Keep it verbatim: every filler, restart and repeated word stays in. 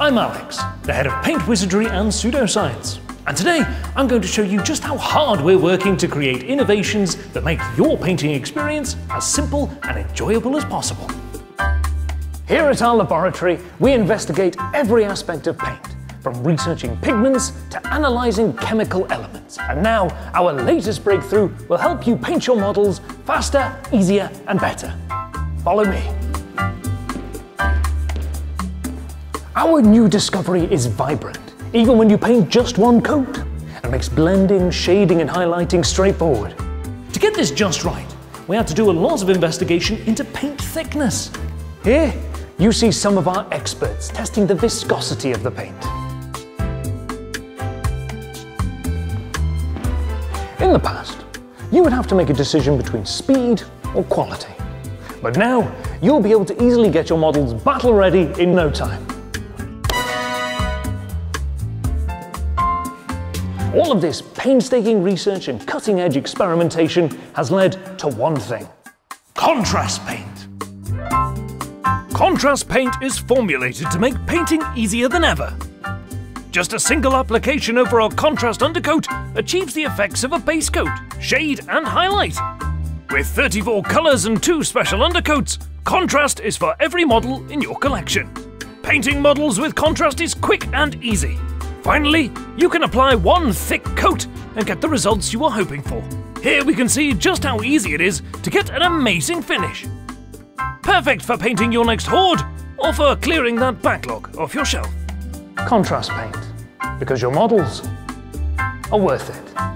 I'm Alex, the head of paint wizardry and pseudoscience. And today, I'm going to show you just how hard we're working to create innovations that make your painting experience as simple and enjoyable as possible. Here at our laboratory, we investigate every aspect of paint, from researching pigments to analysing chemical elements. And now, our latest breakthrough will help you paint your models faster, easier and better. Follow me. Our new discovery is vibrant, even when you paint just one coat, and makes blending, shading and highlighting straightforward. To get this just right, we had to do a lot of investigation into paint thickness. Here, you see some of our experts testing the viscosity of the paint. In the past, you would have to make a decision between speed or quality. But now, you'll be able to easily get your models battle ready in no time. All of this painstaking research and cutting-edge experimentation has led to one thing: contrast paint. Contrast paint is formulated to make painting easier than ever. Just a single application over our contrast undercoat achieves the effects of a base coat, shade and highlight. With thirty-four colours and two special undercoats, contrast is for every model in your collection. Painting models with contrast is quick and easy. Finally, you can apply one thick coat and get the results you are hoping for. Here we can see just how easy it is to get an amazing finish. Perfect for painting your next hoard or for clearing that backlog off your shelf. Contrast paint, because your models are worth it.